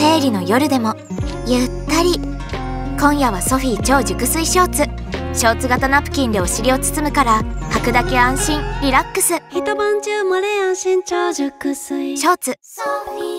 生理の夜でもゆったり。今夜はソフィー超熟睡ショーツ。ショーツ型ナプキンでお尻を包むから履くだけ安心リラックス。 一晩中もれ安心超熟睡ショーツ。 ソフィー